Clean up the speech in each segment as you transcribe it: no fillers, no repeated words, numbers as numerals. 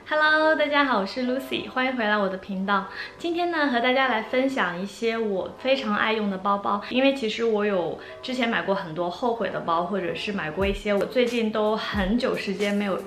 Hello， 大家好，我是 Lucy， 欢迎回来我的频道。今天呢，和大家来分享一些我非常爱用的包包。因为其实我有之前买过很多后悔的包，或者是买过一些我最近都很久时间没有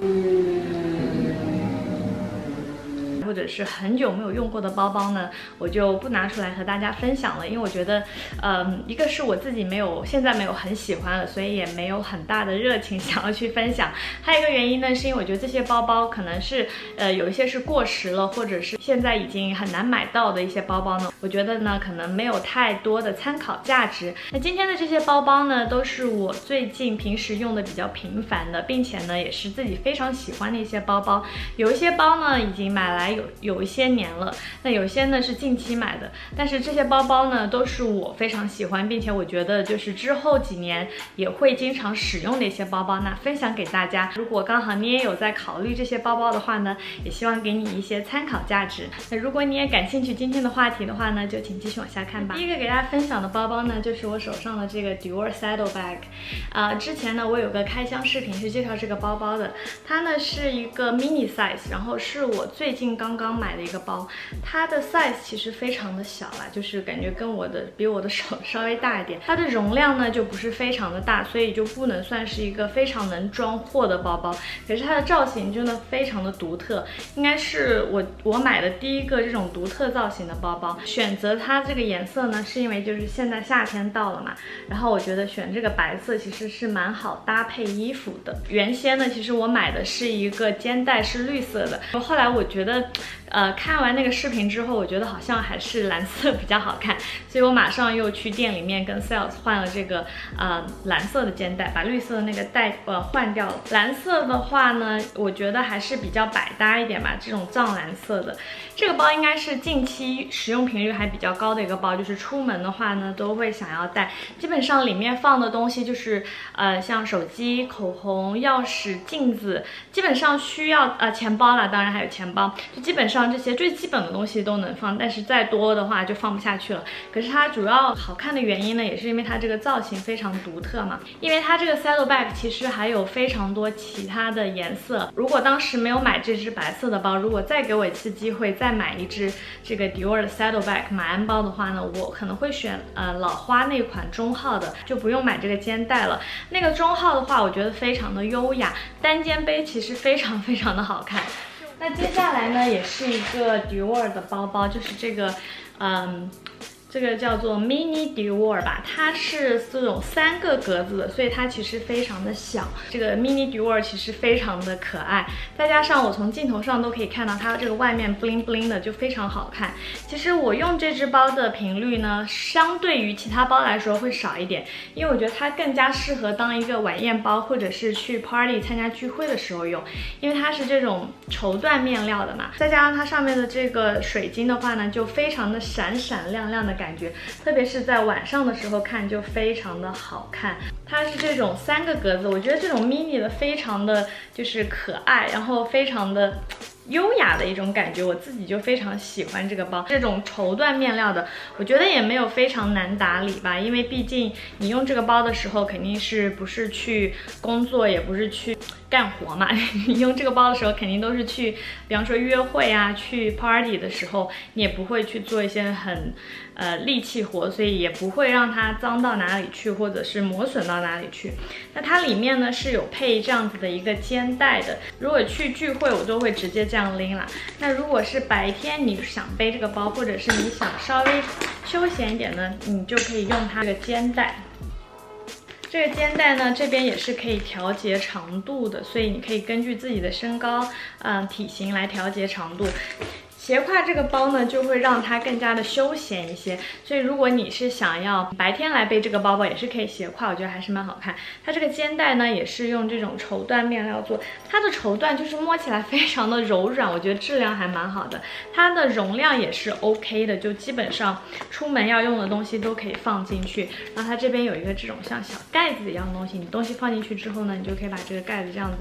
或者是很久没有用过的包包呢，我就不拿出来和大家分享了，因为我觉得，一个是我自己现在没有很喜欢了，所以也没有很大的热情想要去分享。还有一个原因呢，是因为我觉得这些包包可能是，有一些是过时了，或者是现在已经很难买到的一些包包呢，我觉得呢可能没有太多的参考价值。那今天的这些包包呢，都是我最近平时用的比较频繁的，并且呢也是自己非常喜欢的一些包包。有一些包呢已经买来有一些年了，那有些呢是近期买的，但是这些包包呢都是我非常喜欢，并且我觉得就是之后几年也会经常使用的一些包包，那分享给大家。如果刚好你也有在考虑这些包包的话呢，也希望给你一些参考价值。那如果你也感兴趣今天的话题的话呢，就请继续往下看吧。第一个给大家分享的包包呢，就是我手上的这个 Dior Saddle Bag。之前呢我有个开箱视频是介绍这个包包的，它呢是一个 mini size， 然后是我最近刚买的一个包，它的 size 其实非常的小啦，就是感觉比我的手稍微大一点。它的容量呢就不是非常的大，所以就不能算是一个非常能装货的包包。可是它的造型真的非常的独特，应该是我买的第一个这种独特造型的包包。选择它这个颜色呢，是因为就是现在夏天到了嘛，然后我觉得选这个白色其实是蛮好搭配衣服的。原先呢，其实我买的是一个肩带是绿色的，后来我觉得看完那个视频之后，我觉得好像还是蓝色比较好看，所以我马上又去店里面跟 sales 换了这个蓝色的肩带，把绿色的那个带换掉了。蓝色的话呢，我觉得还是比较百搭一点吧，这种藏蓝色的。这个包应该是近期使用频率还比较高的一个包，就是出门的话呢都会想要带。基本上里面放的东西就是像手机、口红、钥匙、镜子，基本上需要钱包啦，当然还有钱包，就基本上这些最基本的东西都能放，但是再多的话就放不下去了。可是它主要好看的原因呢，也是因为它这个造型非常独特嘛。因为它这个 saddle bag 其实还有非常多其他的颜色。如果当时没有买这只白色的包，如果再给我一次机会再买一只这个 Dior 的 saddle bag 马鞍包的话呢，我可能会选老花那款中号的，就不用买这个肩带了。那个中号的话，我觉得非常的优雅，单肩背其实非常非常的好看。那接下来呢，也是一个 Dior 的包包，就是这个，这个叫做 Mini Dior 吧，它是这种3个格子的，所以它其实非常的小。这个 Mini Dior 其实非常的可爱，再加上我从镜头上都可以看到它这个外面 bling bling 的，就非常好看。其实我用这只包的频率呢，相对于其他包来说会少一点，因为我觉得它更加适合当一个晚宴包，或者是去 party 参加聚会的时候用，因为它是这种绸缎面料的嘛，再加上它上面的这个水晶的话呢，就非常的闪闪亮亮的感觉，特别是在晚上的时候看就非常的好看。它是这种3个格子，我觉得这种 mini 的非常的就是可爱，然后非常的优雅的一种感觉，我自己就非常喜欢这个包。这种绸缎面料的，我觉得也没有非常难打理吧，因为毕竟你用这个包的时候，肯定是不是去工作，也不是去干活嘛。你用这个包的时候，肯定都是去，比方说约会啊，去 party 的时候，你也不会去做一些很力气活，所以也不会让它脏到哪里去，或者是磨损到哪里去。那它里面呢是有配这样子的一个肩带的，如果去聚会我都会直接这样拎啦。那如果是白天你想背这个包，或者是你想稍微休闲一点呢，你就可以用它这个肩带。这个肩带呢，这边也是可以调节长度的，所以你可以根据自己的身高、体型来调节长度。斜挎这个包呢，就会让它更加的休闲一些，所以如果你是想要白天来背这个包包，也是可以斜挎，我觉得还是蛮好看。它这个肩带呢，也是用这种绸缎面料做，它的绸缎就是摸起来非常的柔软，我觉得质量还蛮好的。它的容量也是 OK 的，就基本上出门要用的东西都可以放进去。然后它这边有一个这种像小盖子一样的东西，你东西放进去之后呢，你就可以把这个盖子这样子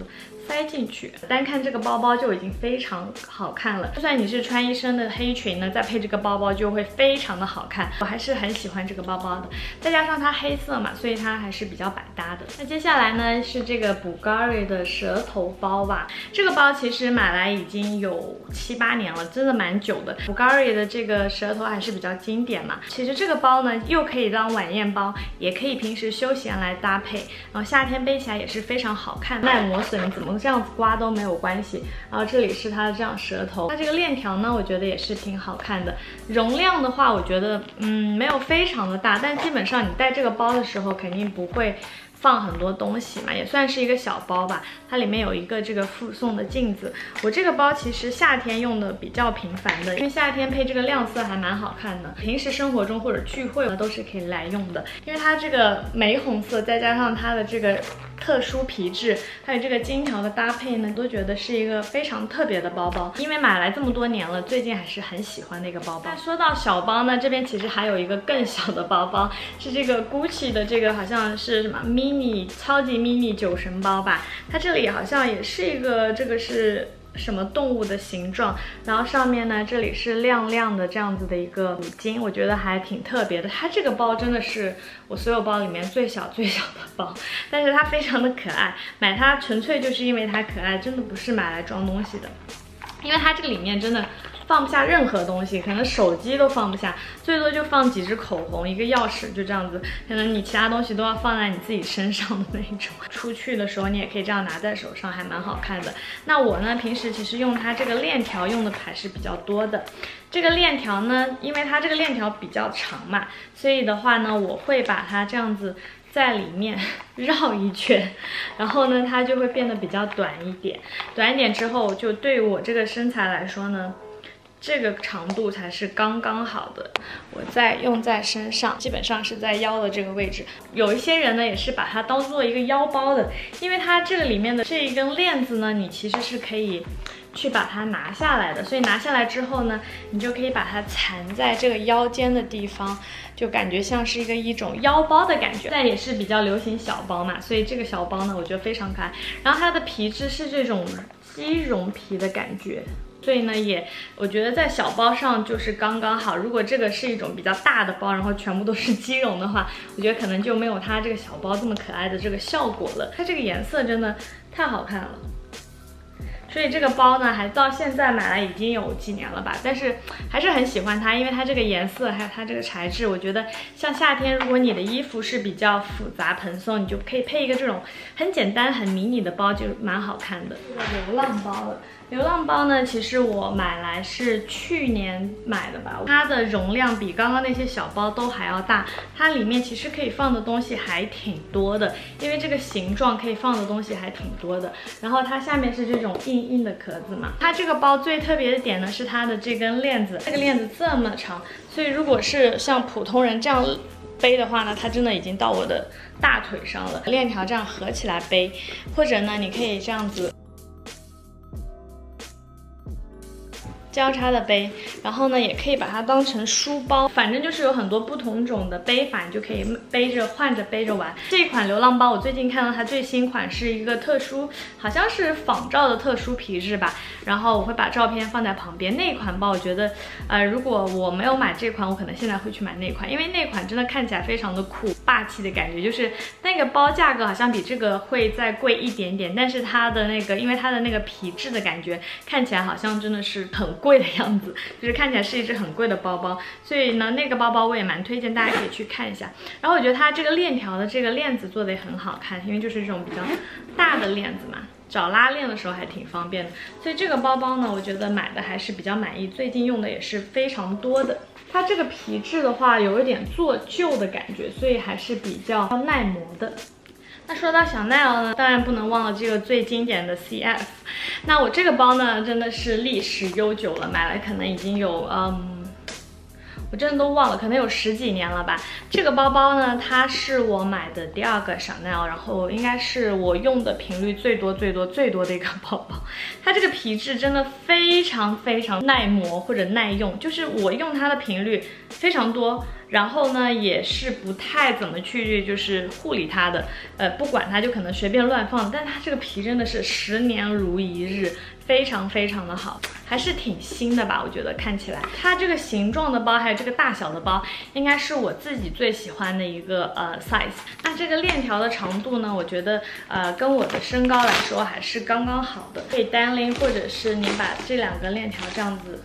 塞进去。单看这个包包就已经非常好看了，就算你是穿一身的黑裙呢，再配这个包包就会非常的好看。我还是很喜欢这个包包的，再加上它黑色嘛，所以它还是比较百搭的。那接下来呢是这个 Bulgari 的蛇头包吧，这个包其实买来已经有7、8年了，真的蛮久的。Bulgari 的这个蛇头还是比较经典嘛。其实这个包呢，又可以当晚宴包，也可以平时休闲来搭配，然后夏天背起来也是非常好看，耐磨损，你怎么这样子刮都没有关系。然后这里是它的这样蛇头，它这个链条呢，我觉得也是挺好看的。容量的话，我觉得没有非常的大，但基本上你带这个包的时候肯定不会放很多东西嘛，也算是一个小包吧。它里面有一个这个附送的镜子。我这个包其实夏天用的比较频繁的，因为夏天配这个亮色还蛮好看的。平时生活中或者聚会呢都是可以来用的，因为它这个玫红色再加上它的这个特殊皮质，还有这个金条的搭配呢，都觉得是一个非常特别的包包。因为买来这么多年了，最近还是很喜欢的一个包包。那说到小包呢，这边其实还有一个更小的包包，是这个 Gucci 的这个好像是什么 mini 超级 mini 酒神包吧。它这里好像也是一个这个是什么动物的形状，然后上面呢这里是亮亮的这样子的一个五金，我觉得还挺特别的。它这个包真的是我所有包里面最小的包，但是它非常的可爱，买它纯粹就是因为它可爱，真的不是买来装东西的。因为它这个里面真的放不下任何东西，可能手机都放不下，最多就放几支口红，一个钥匙，就这样子。可能你其他东西都要放在你自己身上的那种。出去的时候你也可以这样拿在手上，还蛮好看的。那我呢，平时其实用它这个链条用的还是比较多的。这个链条呢，因为它这个链条比较长嘛，所以的话呢，我会把它这样子在里面绕一圈，然后呢，它就会变得比较短一点。短一点之后，就对于我这个身材来说呢，这个长度才是刚刚好的。我再用在身上，基本上是在腰的这个位置。有一些人呢，也是把它当做一个腰包的，因为它这个里面的这一根链子呢，你其实是可以去把它拿下来的，所以拿下来之后呢，你就可以把它缠在这个腰间的地方，就感觉像是一种腰包的感觉。现在也是比较流行小包嘛，所以这个小包呢，我觉得非常可爱。然后它的皮质是这种鸡绒皮的感觉，所以呢，我觉得在小包上就是刚刚好。如果这个是一种比较大的包，然后全部都是鸡绒的话，我觉得可能就没有它这个小包这么可爱的这个效果了。它这个颜色真的太好看了。所以这个包呢，还到现在买来已经有几年了吧，但是还是很喜欢它，因为它这个颜色还有它这个材质，我觉得像夏天，如果你的衣服是比较复杂蓬松，你就可以配一个这种很简单很迷你的包，就蛮好看的。这个流浪包了。流浪包呢，其实我买来是去年买的吧，它的容量比刚刚那些小包都还要大，它里面其实可以放的东西还挺多的，因为这个形状可以放的东西还挺多的。然后它下面是这种硬硬的壳子嘛，它这个包最特别的点呢是它的这根链子，这个链子这么长，所以如果是像普通人这样背的话呢，它真的已经到我的大腿上了。链条这样合起来背，或者呢你可以这样子交叉的背，然后呢也可以把它当成书包，反正就是有很多不同种的背法，你就可以背着换着背着玩。这款流浪包我最近看到它最新款是一个特殊，好像是仿照的特殊皮质吧，然后我会把照片放在旁边。那款包我觉得如果我没有买这款，我可能现在会去买那款，因为那款真的看起来非常的酷霸气的感觉，就是那个包价格好像比这个会再贵一点点，但是它的那个因为它的那个皮质的感觉看起来好像真的是很贵的样子，就是看起来是一只很贵的包包，所以呢那个包包我也蛮推荐大家可以去看一下。然后我觉得它这个链条的这个链子做的也很好看，因为就是这种比较大的链子嘛，找拉链的时候还挺方便的，所以这个包包呢我觉得买的还是比较满意，最近用的也是非常多的。它这个皮质的话有一点做旧的感觉，所以还是比较耐磨的。那说到香奈儿呢，当然不能忘了这个最经典的 CF。那我这个包呢，真的是历史悠久了，买来可能已经有我真的都忘了，可能有10几年了吧。这个包包呢，它是我买的第2个Chanel，然后应该是我用的频率最多的一个包包。它这个皮质真的非常耐磨或者耐用，就是我用它的频率非常多。然后呢，也是不太怎么去就是护理它的，不管它就可能随便乱放，但它这个皮真的是10年如一日，非常的好，还是挺新的吧，我觉得看起来。它这个形状的包还有这个大小的包，应该是我自己最喜欢的一个size。那这个链条的长度呢，我觉得跟我的身高来说还是刚刚好的，可以单拎，或者是你把这2个链条这样子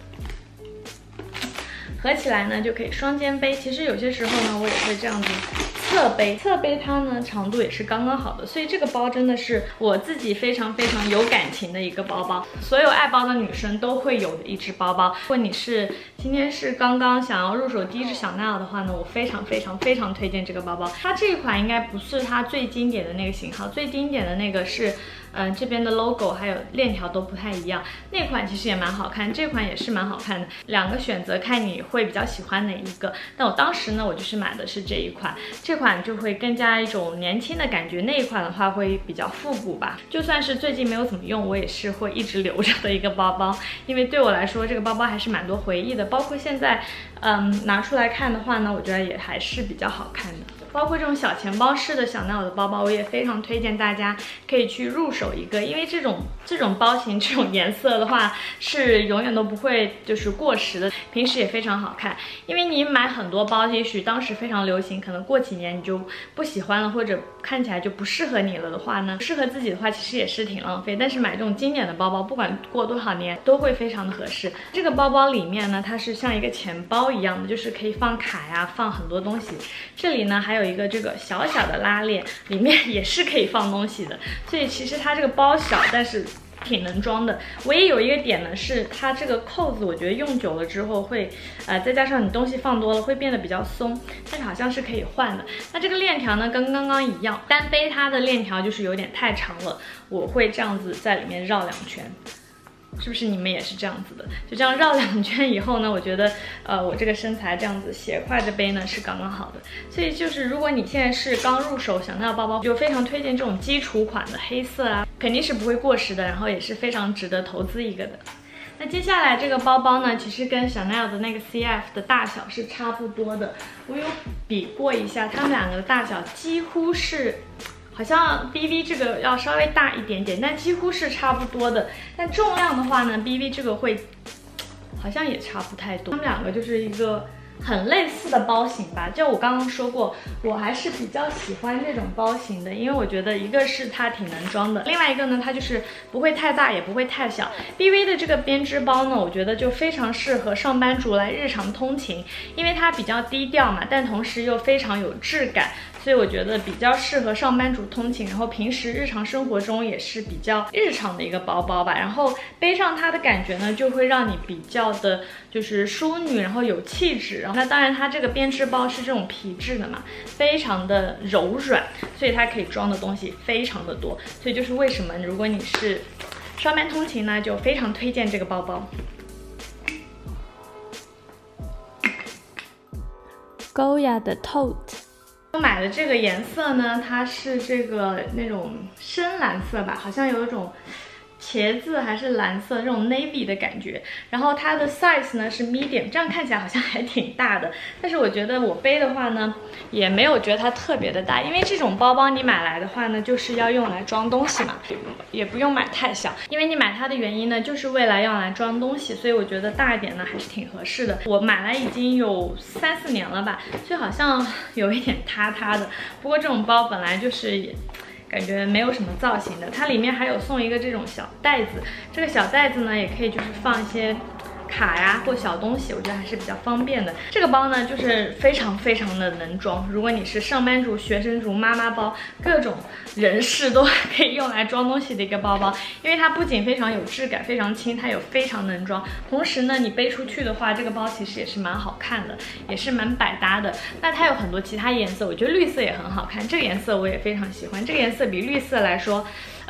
合起来呢，就可以双肩背。其实有些时候呢，我也会这样子侧背它呢长度也是刚刚好的，所以这个包真的是我自己非常有感情的一个包包，所有爱包的女生都会有的一只包包。如果你是今天是刚刚想要入手第一只香奈儿的话呢，我非常推荐这个包包。它这一款应该不是它最经典的那个型号，最经典的那个是这边的 logo 还有链条都不太一样，那款其实也蛮好看，这款也是蛮好看的。2个选择看你会比较喜欢哪一个。但我当时呢，我就是买的是这一款，这款就会更加一种年轻的感觉，那一款的话会比较复古吧。就算是最近没有怎么用，我也是会一直留着的一个包包，因为对我来说这个包包还是蛮多回忆的，包括现在拿出来看的话呢，我觉得也还是比较好看的。包括这种小钱包式的香奈儿的包包，我也非常推荐大家可以去入手一个，因为这种包型、这种颜色的话是永远都不会就是过时的，平时也非常好看。因为你买很多包，也许当时非常流行，可能过几年你就不喜欢了，或者看起来就不适合你了的话呢，适合自己的话其实也是挺浪费。但是买这种经典的包包，不管过多少年都会非常的合适。这个包包里面呢，它是像一个钱包一样的，就是可以放卡呀，放很多东西。这里呢还有一个这个小的拉链，里面也是可以放东西的，所以其实它这个包小，但是挺能装的。唯一有一个点呢，是它这个扣子，我觉得用久了之后会，再加上你东西放多了，会变得比较松，但是好像是可以换的。那这个链条呢，跟刚刚一样，单背它的链条就是有点太长了，我会这样子在里面绕2圈。是不是你们也是这样子的？就这样绕2圈以后呢，我觉得我这个身材这样子斜挎着背呢是刚刚好的。所以就是如果你现在是刚入手香奈儿包包，就非常推荐这种基础款的黑色啊，肯定是不会过时的，然后也是非常值得投资一个的。那接下来这个包包呢，其实跟香奈儿的那个 CF 的大小是差不多的，我有比过一下，它们2个的大小几乎是。好像 BV 这个要稍微大一点点，但几乎是差不多的。但重量的话呢 ，BV 这个会好像也差不太多。它们2个就是一个很类似的包型吧。就我刚刚说过，我还是比较喜欢这种包型的，因为我觉得一个是它挺能装的，另外一个呢，它就是不会太大，也不会太小。BV 的这个编织包呢，我觉得就非常适合上班族来日常通勤，因为它比较低调嘛，但同时又非常有质感。所以我觉得比较适合上班族通勤，然后平时日常生活中也是比较日常的一个包包吧。然后背上它的感觉呢，就会让你比较的就是淑女，然后有气质。然后那当然它这个编织包是这种皮质的嘛，非常的柔软，所以它可以装的东西非常的多。所以就是为什么如果你是上班通勤呢，就非常推荐这个包包。Goya 的 Tote。我买的这个颜色呢，它是这个那种深蓝色吧，好像有一种茄子还是蓝色这种 navy 的感觉。然后它的 size 呢是 medium， 这样看起来好像还挺大的。但是我觉得我背的话呢，也没有觉得它特别的大，因为这种包包你买来的话呢，就是要用来装东西嘛，也不用买太小。因为你买它的原因呢，就是为了要来装东西，所以我觉得大一点呢还是挺合适的。我买来已经有3、4年了吧，所以好像有一点塌塌的。不过这种包本来就是感觉没有什么造型的，它里面还有送一个这种小袋子，这个小袋子呢也可以就是放一些卡呀或小东西，我觉得还是比较方便的。这个包呢就是非常的能装，如果你是上班族、学生族、妈妈包，各种人士都可以用来装东西的一个包包。因为它不仅非常有质感、非常轻，它有非常能装，同时呢你背出去的话，这个包其实也是蛮好看的，也是蛮百搭的。那它有很多其他颜色，我觉得绿色也很好看，这个颜色我也非常喜欢。这个颜色比绿色来说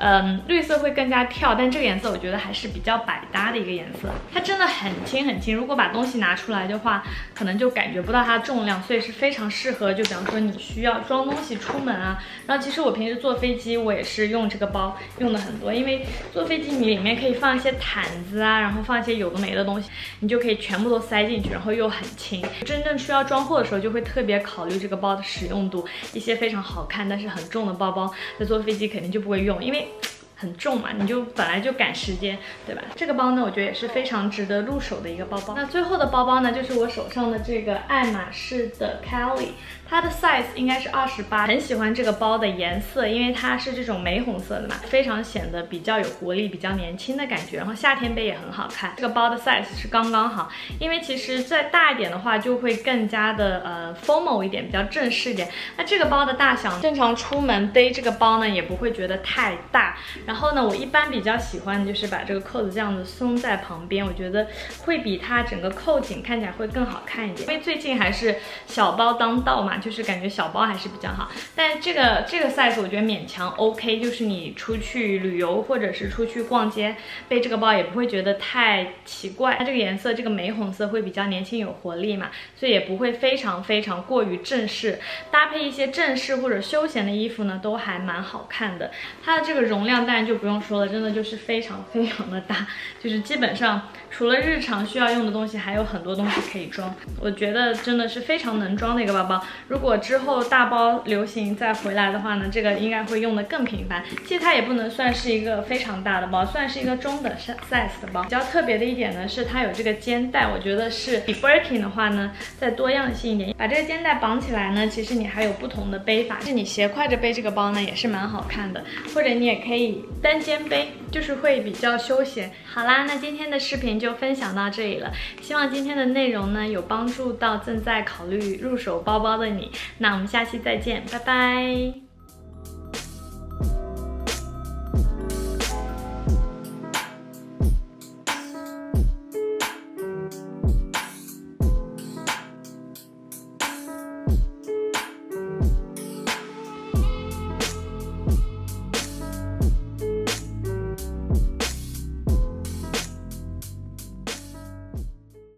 绿色会更加跳，但这个颜色我觉得还是比较百搭的一个颜色。它真的很轻很轻，如果把东西拿出来的话，可能就感觉不到它重量，所以是非常适合，就比方说你需要装东西出门啊。然后其实我平时坐飞机我也是用这个包用的很多，因为坐飞机你里面可以放一些毯子啊，然后放一些有的没的东西，你就可以全部都塞进去，然后又很轻。真正需要装货的时候，就会特别考虑这个包的使用度。一些非常好看但是很重的包包，在坐飞机肯定就不会用，因为很重嘛，你就本来就赶时间，对吧？这个包呢，我觉得也是非常值得入手的一个包包。那最后的包包呢，就是我手上的这个爱马仕的 Kelly， 它的 size 应该是28，很喜欢这个包的颜色，因为它是这种玫红色的嘛，非常显得比较有活力、比较年轻的感觉。然后夏天背也很好看。这个包的 size 是刚刚好，因为其实再大一点的话，就会更加的formal 一点，比较正式一点。那这个包的大小，正常出门背这个包呢，也不会觉得太大。然后呢，我一般比较喜欢的就是把这个扣子这样子松在旁边，我觉得会比它整个扣紧看起来会更好看一点。因为最近还是小包当道嘛，就是感觉小包还是比较好。但这个 size 我觉得勉强 OK， 就是你出去旅游或者是出去逛街背这个包也不会觉得太奇怪。它这个颜色，这个玫红色会比较年轻有活力嘛，所以也不会非常过于正式。搭配一些正式或者休闲的衣服呢，都还蛮好看的。它的这个容量当然就不用说了，真的就是非常的大，就是基本上除了日常需要用的东西，还有很多东西可以装。我觉得真的是非常能装的一个包包。如果之后大包流行再回来的话呢，这个应该会用的更频繁。其实它也不能算是一个非常大的包，算是一个中等 size 的包。比较特别的一点呢，是它有这个肩带，我觉得是比 Birkin 的话呢再多样性一点。把这个肩带绑起来呢，其实你还有不同的背法，是你斜挎着背这个包呢也是蛮好看的，或者你也可以单肩背，就是会比较休闲。好啦，那今天的视频就分享到这里了，希望今天的内容呢有帮助到正在考虑入手包包的你。那我们下期再见，拜拜。